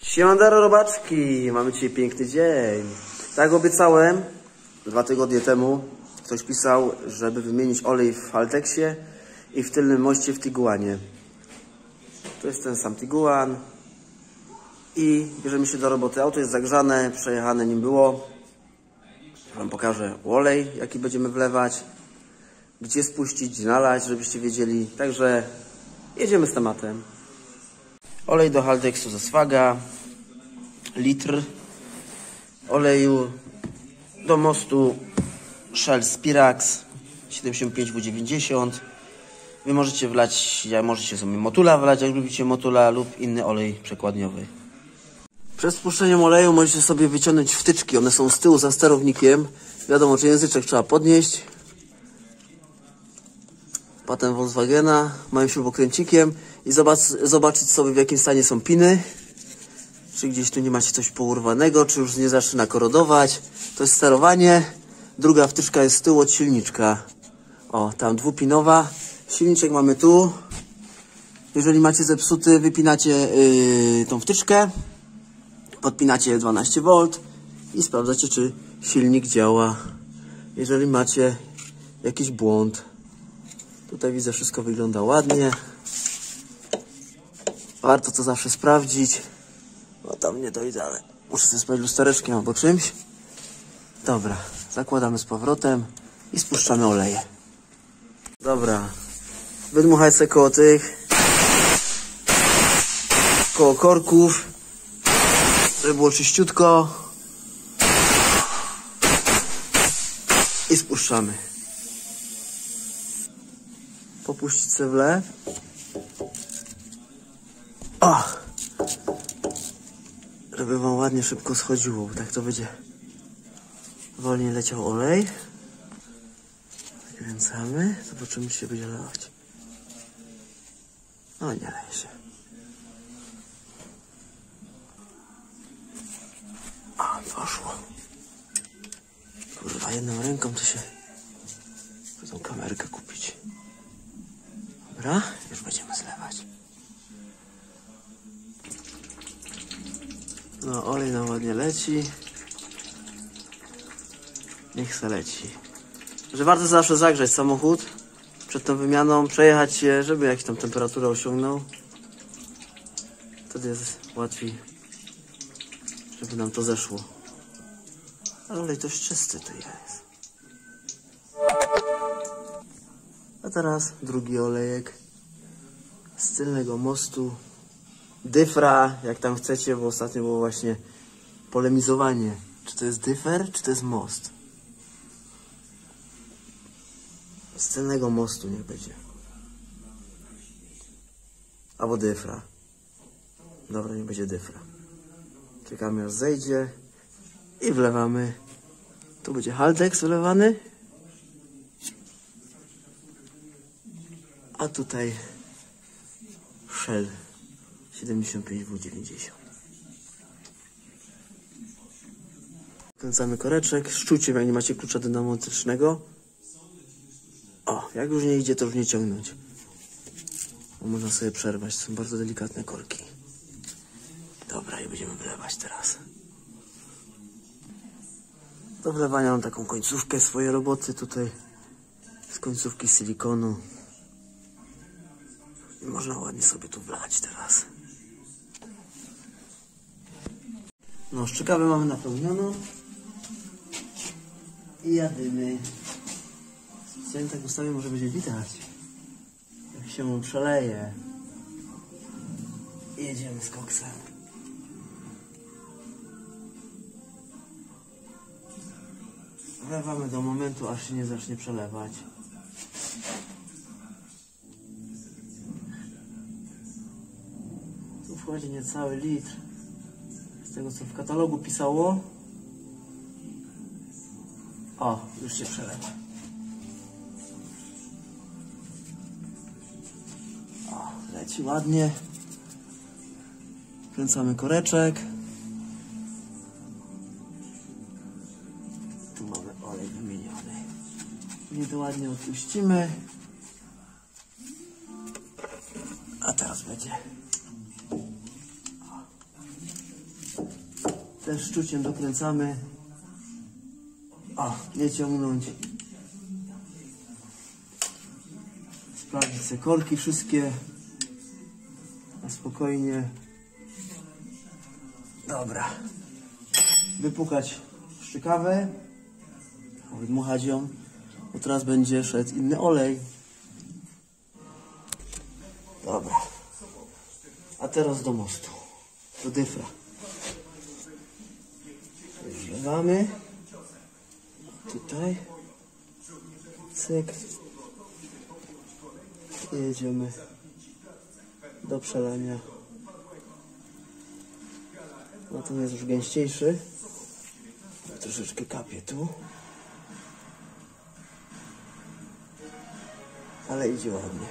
Siemandaro robaczki, mamy dzisiaj piękny dzień. Tak jak obiecałem 2 tygodnie temu, ktoś pisał, żeby wymienić olej w Haltexie i w tylnym moście w Tiguanie. To jest ten sam Tiguan i bierzemy się do roboty. Auto jest zagrzane, przejechane nim było. Wam pokażę olej, jaki będziemy wlewać, gdzie spuścić, nalać, żebyście wiedzieli. Także jedziemy z tematem. Olej do Haltexu ze Swaga, litr. Oleju do mostu Shell Spirax 75W90. Wy możecie wlać, możecie sobie Motula wlać, jak lubicie Motula, lub inny olej przekładniowy. Przed spuszczeniem oleju możecie sobie wyciągnąć wtyczki. One są z tyłu za sterownikiem. Wiadomo, że języczek trzeba podnieść. Patent Volkswagena, małym śrubokręcikiem i zobaczyć sobie, w jakim stanie są piny. Czy gdzieś tu nie macie coś pourwanego, czy już nie zaczyna korodować. To jest sterowanie. Druga wtyczka jest z tyłu od silniczka. O, tam dwupinowa. Silniczek mamy tu. Jeżeli macie zepsuty, wypinacie tą wtyczkę. Podpinacie 12V i sprawdzacie, czy silnik działa. Jeżeli macie jakiś błąd. Tutaj widzę, wszystko wygląda ładnie. Warto to zawsze sprawdzić. O, tam nie dojdę, ale muszę sobie sprawdzić lustereczkiem albo czymś. Dobra, zakładamy z powrotem i spuszczamy oleje. Dobra, wydmuchać sobie koło tych, koło korków, żeby było czyściutko. I spuszczamy. Popuścić sobie w lew. O! Żeby wam ładnie szybko schodziło, bo tak to będzie wolniej leciał olej. Kręcamy, zobaczymy, czy się będzie lewać. No, nie leje się. A, poszło. Kurwa, jedną ręką to się... Chcę tą kamerkę kupić. Dobra, już będziemy zlewać. No, olej nam ładnie leci. Niech se leci. Że warto zawsze zagrzać samochód przed tą wymianą, przejechać się, żeby jakąś tam temperaturę osiągnął. Wtedy jest łatwiej, żeby nam to zeszło. Ale olej dość czysty tu jest. A teraz drugi olejek z tylnego mostu. Dyfra, jak tam chcecie, bo ostatnio było właśnie polemizowanie. Czy to jest dyfer, czy to jest most? Z tylnego mostu niech będzie. Albo dyfra. Dobra, niech będzie dyfra. Czekamy, aż zejdzie i wlewamy. Tu będzie Haltex wlewany. A tutaj Shell 75W90. Kręcamy koreczek, szczujcie, jak nie macie klucza dynamometrycznego. O, jak już nie idzie, to już nie ciągnąć. Bo można sobie przerwać, to są bardzo delikatne korki. Dobra, i będziemy wlewać teraz. Do wlewania mam taką końcówkę swojej roboty tutaj. Z końcówki silikonu. I można ładnie sobie tu wlać teraz. No, szczykawę mamy napełnioną. I jadymy. Specjalnie tak ustawię, może będzie widać, jak się mu przeleje. I jedziemy z koksem. Wlewamy do momentu, aż się nie zacznie przelewać. Tu wchodzi niecały litr. Z tego, co w katalogu pisało. O, już się przelewa. O, leci ładnie. Kręcamy koreczek. Tu mamy olej wymieniony. I to ładnie odpuścimy. A teraz będzie. Też szczuciem dokręcamy. O, nie ciągnąć. Sprawdzić te korki wszystkie. Na spokojnie. Dobra. Wypukać szczykawę. Wydmuchać ją. Bo teraz będzie szedł inny olej. Dobra. A teraz do mostu. Do dyfra. Wlewamy. Tutaj. Cyk. I jedziemy do przelania. No ten jest już gęściejszy. Troszeczkę kapie tu. Ale idzie ładnie.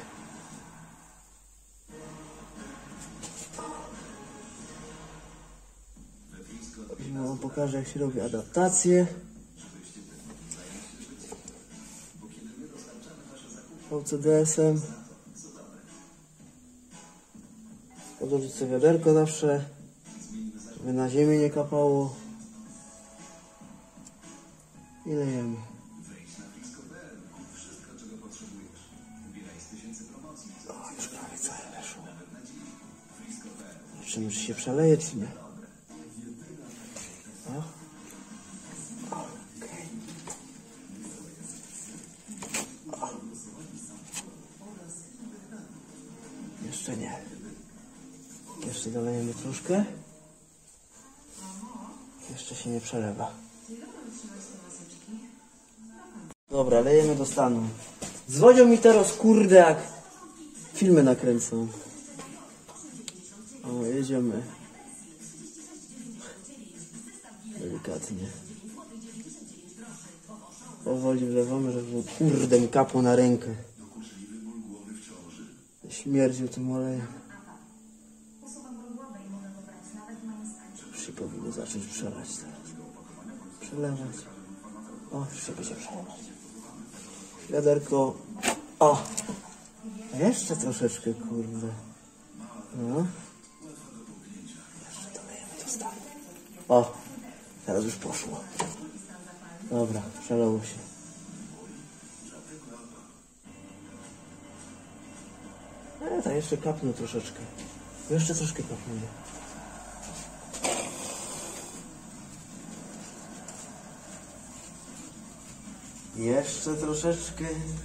Ja wam pokażę, jak się robi adaptację. VCDS-em. Podłożyć sobie wiaderko zawsze, żeby na ziemię nie kapało. I lejemy. O, już prawie całe weszło. Zobaczymy, czy się przeleje, czy nie. O. Okay. O. Jeszcze nie. Jeszcze dolejemy troszkę. Jeszcze się nie przelewa. Dobra, lejemy do stanu. Zwodzią mi teraz, kurde, jak filmy nakręcą. O, jedziemy. Delikatnie. Powoli wlewamy, żeby kurde mi kapło na rękę. Śmierdził tym olejem. Już się powinno zacząć przelać teraz. Przelewać. O, już się będzie przelewać. Wiaderko. O! Jeszcze troszeczkę, kurde. No. Jeszcze dolejemy do stanu. O! Teraz już poszło. Dobra, przelało się. Tak jeszcze kapnę troszeczkę. Jeszcze troszkę kapnę. Jeszcze troszeczkę.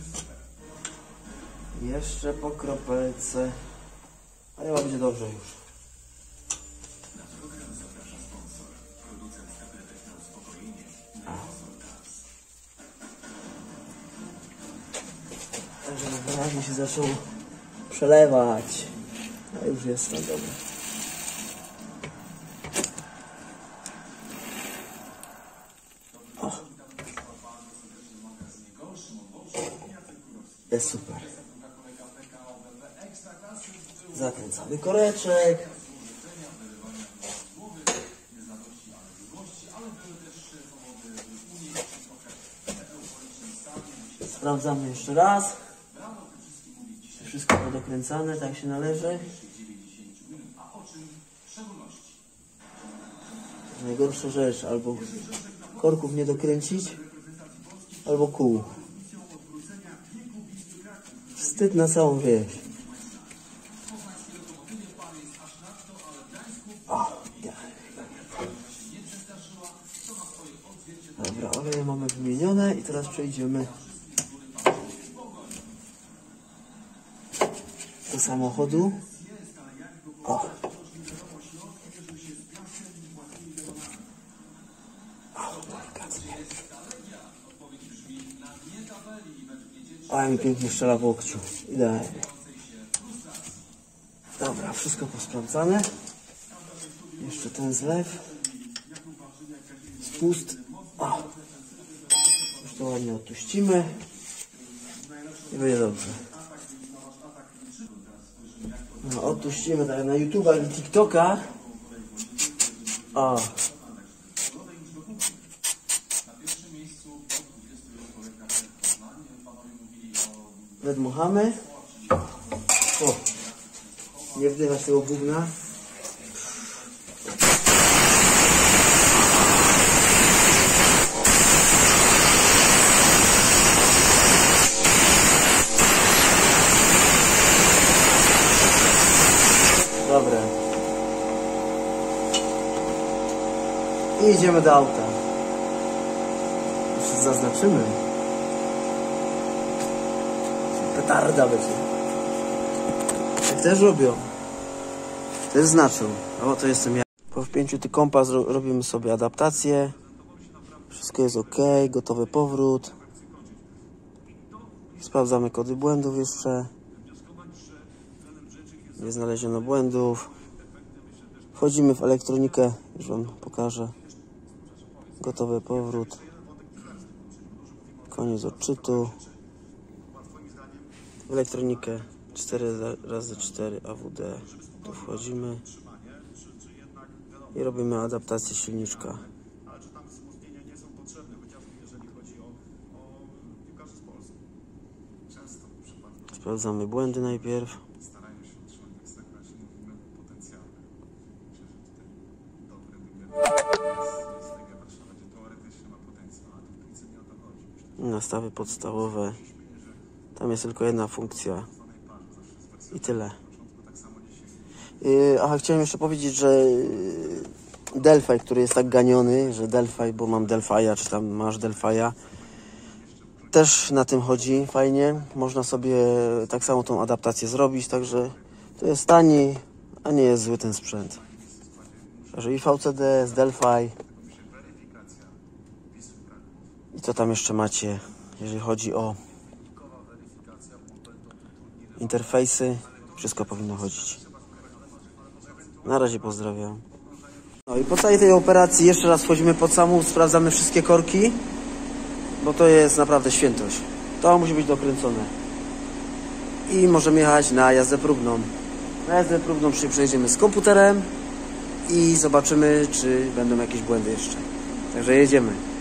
Jeszcze po kropelce. A chyba będzie dobrze już. Także wyraźnie się zaczął przelewać. A już jest tam dobre. O. Jest super. Zakręcamy koreczek. Sprawdzamy jeszcze raz. Wszystko podokręcane, tak się należy. Najgorsza rzecz, albo korków nie dokręcić, albo kół. Wstyd na całą wieś. O, dobra, oleje mamy wymienione i teraz przejdziemy do samochodu. O. A mi pięknie strzela w łokciu. Idealnie. Dobra, wszystko posprawdzane. Jeszcze ten zlew. Spust. O. Już to ładnie odtuścimy. I będzie dobrze. No, odtuścimy tak na YouTube'a i TikToka. O. Wydmuchamy. O. Nie wdychać tego gówna. I idziemy do auta. Już zaznaczymy. Petarda będzie. Tak też robią. Też znaczą. O, to jestem ja. Po wpięciu ty kompas robimy sobie adaptację. Wszystko jest ok, gotowy powrót. Sprawdzamy kody błędów jeszcze. Nie znaleziono błędów. Wchodzimy w elektronikę, już wam pokażę. Gotowy powrót. Koniec odczytu. W elektronikę 4x4 AWD. Tu wchodzimy i robimy adaptację silniczka. Sprawdzamy błędy najpierw. Nastawy podstawowe. Tam jest tylko jedna funkcja. I tyle. Aha, chciałem jeszcze powiedzieć, że Delphi, który jest tak ganiony, że Delphi, bo mam Delphi'a, czy tam masz Delphi'a, też na tym chodzi fajnie. Można sobie tak samo tą adaptację zrobić, także to jest tani, a nie jest zły ten sprzęt. Także i VCD z Delphi. I co tam jeszcze macie, jeżeli chodzi o interfejsy? Wszystko powinno chodzić. Na razie pozdrawiam. No i po całej tej operacji jeszcze raz wchodzimy pod samochód, sprawdzamy wszystkie korki, bo to jest naprawdę świętość. To musi być dokręcone. I możemy jechać na jazdę próbną. Na jazdę próbną przejdziemy z komputerem i zobaczymy, czy będą jakieś błędy jeszcze. Także jedziemy.